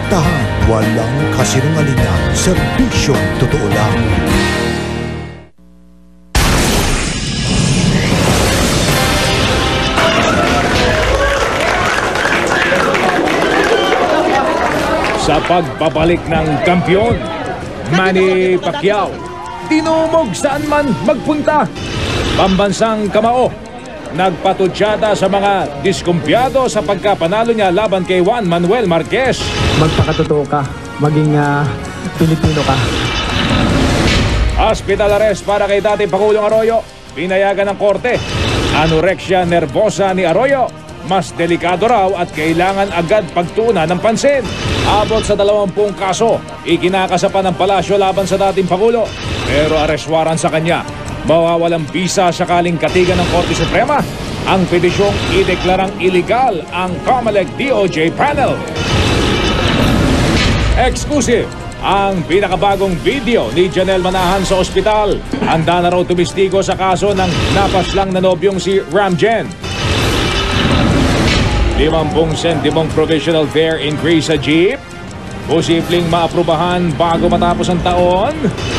Direktahan, walang kasinungalingan, serbisyong totoo lang. Sa pagbabalik ng kampiyon, Manny Pacquiao, dinumog saan man magpunta. Pambansang kamao, nagpatudyada sa mga diskumpiyado sa pagkapanalo niya laban kay Juan Manuel Marquez. Magpakatotoo ka, maging Pilipino ka. Hospital arrest para kay dating Pangulong Arroyo, pinayagan ng korte. Anorexia nervosa ni Arroyo, mas delikado raw at kailangan agad pagtuunan ng pansin. Abot sa 20 kaso, ikinakasapan ng palasyo laban sa dating Pangulo. Pero arrest warrant sa kanya, mawawalang bisa sakaling katigan ng Korte Suprema ang petisyong ideklarang iligal ang COMELEC DOJ panel. Exclusive ang pinakabagong video ni Janelle Manahan sa ospital. Handa na raw tumistigo sa kaso ng napaslang na nobyong si Ramjen. 50 sentimong provisional fare increase sa jeep. Posibleng maaprubahan bago matapos ang taon.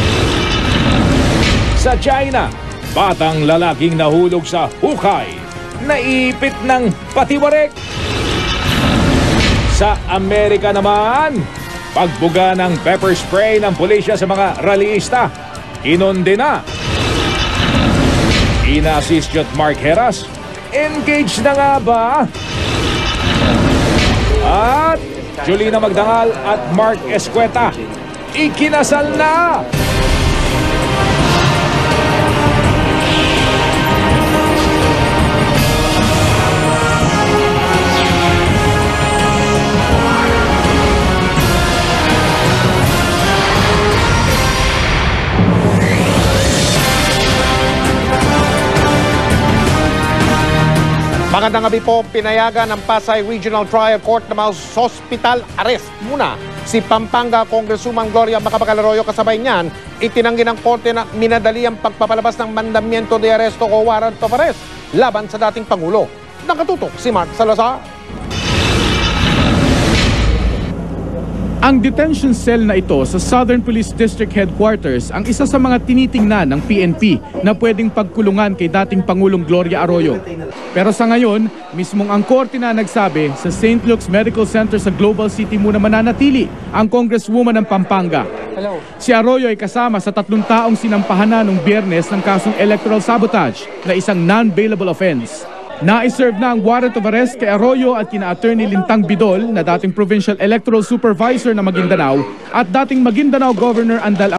Sa China, batang lalaking nahulog sa hukay, naipit ng patiwarek. Sa Amerika naman, pagbuga ng pepper spray ng pulisya sa mga rallyista, kinondena. Ina-assist Mark Heras, engaged na nga ba? At Julina Magdangal at Mark Escueta, ikinasal na! Magandang gabi po, pinayagan ng Pasay Regional Trial Court na hospital arrest muna si Pampanga Congresswoman Gloria Macapagal Arroyo. Kasabay niyan, itinanggi ng korte na minadali ang pagpapalabas ng mandamiento de arresto o warrant of arrest laban sa dating Pangulo. Nakatutok si Mark Salazar. Ang detention cell na ito sa Southern Police District Headquarters ang isa sa mga tinitingnan ng PNP na pwedeng pagkulungan kay dating Pangulong Gloria Arroyo. Pero sa ngayon, mismong ang korte na nagsabi sa St. Luke's Medical Center sa Global City muna mananatili ang Congresswoman ng Pampanga. Si Arroyo ay kasama sa 3 taong sinampahan na noong Biyernes ng kasong electoral sabotage na isang non-bailable offense. Na-serve na ang warrant of arrest kay Arroyo at kina Attorney Lintang Bidol na dating Provincial Electoral Supervisor ng Maguindanao at dating Maguindanao Governor Andal